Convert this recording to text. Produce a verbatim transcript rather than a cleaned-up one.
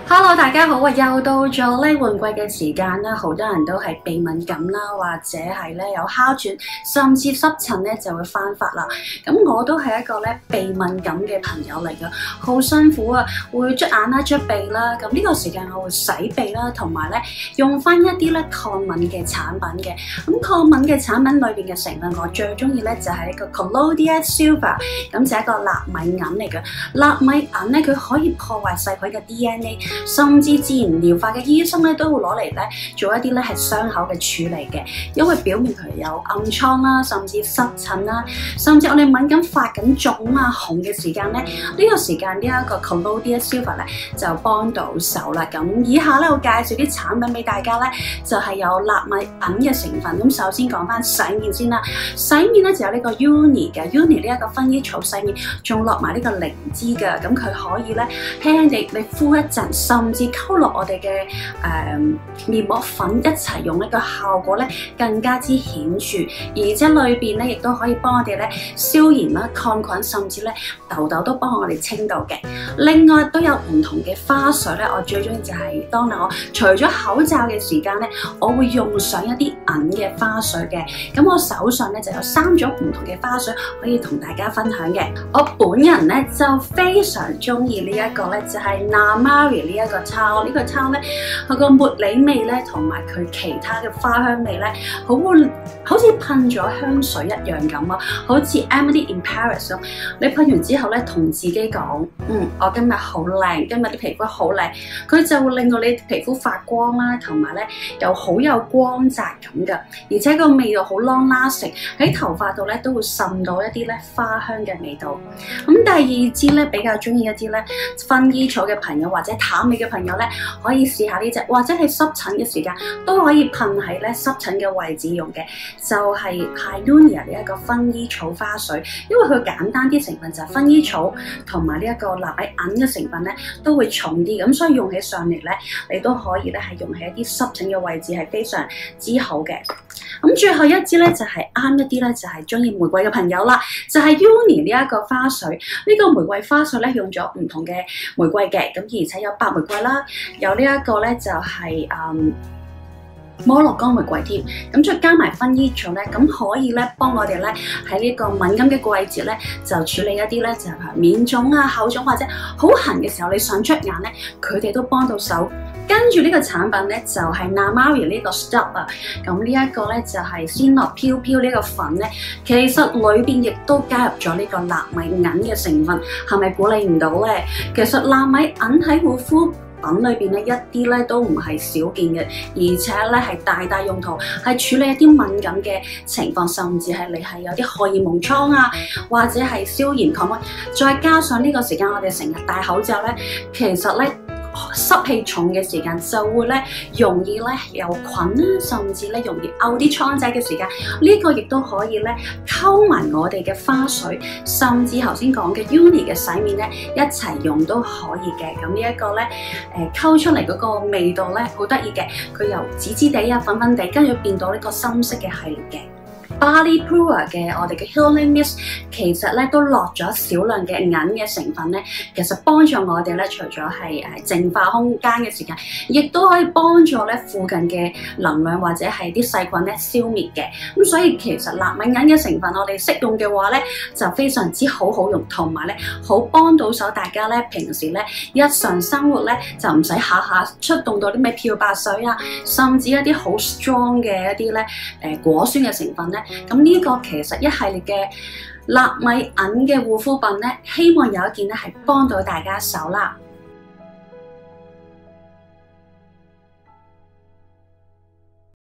Hello， 大家好啊！又到咗咧換季嘅時間啦，好多人都係鼻敏感啦，或者係咧有哮喘，甚至濕疹咧就會翻發啦。咁我都係一個咧鼻敏感嘅朋友嚟㗎，好辛苦啊，會捽眼啦、捽鼻啦。咁呢個時間我會洗鼻啦，同埋咧用翻一啲咧抗敏嘅產品嘅。咁抗敏嘅產品裏邊嘅成分，我最中意咧就係一個 Colloidal Silver， 咁就係一個納米銀嚟嘅。納米銀咧佢可以破壞細菌嘅 D N A。甚至自然療法嘅醫生咧都會攞嚟咧做一啲咧係傷口嘅處理嘅，因為表面佢有暗瘡啦，甚至濕疹啦，甚至我哋敏感發緊腫啊紅嘅時間咧，呢、這個時間呢一個 Colloidal Silver 咧就幫到手啦。咁以下咧我介紹啲產品俾大家咧，就係、是、有納米銀嘅成分。咁首先講翻洗面先啦，洗面咧就有呢個 Uni 嘅 Uni 呢一個薰衣草洗面，仲落埋呢個靈芝嘅，咁佢可以咧輕輕地你敷一陣。甚至溝落我哋嘅誒面膜粉一齊用，呢個效果咧更加之顯著，而且裏邊咧亦都可以幫我哋咧消炎啦、抗菌，甚至咧痘痘都幫我哋清到嘅。另外都有唔同嘅花水咧，我最中意就係當我除咗口罩嘅時間咧，我會用上一啲銀嘅花水嘅。咁我手上咧就有三種唔同嘅花水可以同大家分享嘅。我本人咧就非常中意呢一個咧，就係 Namari 呢一個抄呢個抄咧，佢個茉莉味咧，同埋佢其他嘅花香味咧，好好似噴咗香水一樣咁啊！好似 Emily in Paris 咁，你噴完之後咧，同自己講：嗯，我今日好靚，今日啲皮膚好靚，佢就會令到你皮膚發光啦，同埋咧又好有光澤感㗎，而且個味道好 long lasting， 喺頭髮度咧都會滲到一啲咧花香嘅味道。咁第二支咧比較中意一啲咧薰衣草嘅朋友或者淡味嘅朋友咧，可以試下呢隻，或者係濕疹嘅時間都可以噴喺咧濕疹嘅位置用嘅，就係 Hyaluronia 呢一個薰衣草花水，因為佢簡單啲成分就係薰衣草同埋呢一個納米銀嘅成分咧都會重啲，咁所以用起上嚟咧，你都可以咧係用喺一啲濕疹嘅位置係非常之好嘅。咁最後一支咧就係啱一啲咧，就係中意玫瑰嘅朋友啦，就係 Uni 呢一個花水。呢個玫瑰花水咧用咗唔同嘅玫瑰嘅，咁而且有白玫瑰啦，有呢一個咧就係誒摩洛哥玫瑰添，咁再加埋薰衣草咧，咁可以咧幫我哋咧喺呢個敏感嘅季節咧，就處理一啲咧就係面腫啊、口腫或者好痕嘅時候，你想捽眼咧，佢哋都幫到手。跟住呢個產品咧就係 Namari 呢個 Stub 啊，咁呢一個咧就係仙樂飄飄呢個粉咧，其實裏邊亦都加入咗呢個納米銀嘅成分，係咪估你唔到咧？其實納米銀喺護膚品裏邊咧一啲咧都唔係少見嘅，而且咧係大大用途，係處理一啲敏感嘅情況，甚至係你係有啲荷爾蒙瘡啊，或者係消炎抗菌，再加上呢個時間我哋成日戴口罩咧，其實咧濕氣重嘅時間就會咧容易咧有菌啦，甚至咧容易漚啲瘡仔嘅時間，呢、這個亦都可以咧溝埋我哋嘅花水，甚至頭先講嘅 Uni 嘅洗面咧一齊用都可以嘅。咁呢一個咧誒溝出嚟嗰個味道咧好得意嘅，佢由紫紫地啊、粉粉地，跟住變到呢個深色嘅系列嘅。Bali Pura 嘅我哋嘅 Healing Mist 其實咧都落咗少量嘅銀嘅成分咧，其實幫助我哋咧除咗係誒淨化空間嘅時間，亦都可以幫助咧附近嘅能量或者係啲細菌咧消滅嘅。咁所以其實納米銀嘅成分我哋識用嘅話咧，就非常之好好用，同埋咧好幫到手大家咧平時咧日常生活咧就唔使下下出動到啲咩漂白水啊，甚至一啲好 strong 嘅一啲咧誒果酸嘅成分咧。咁呢個其實一系列嘅納米銀嘅護膚品咧，希望有一件咧係幫到大家手啦。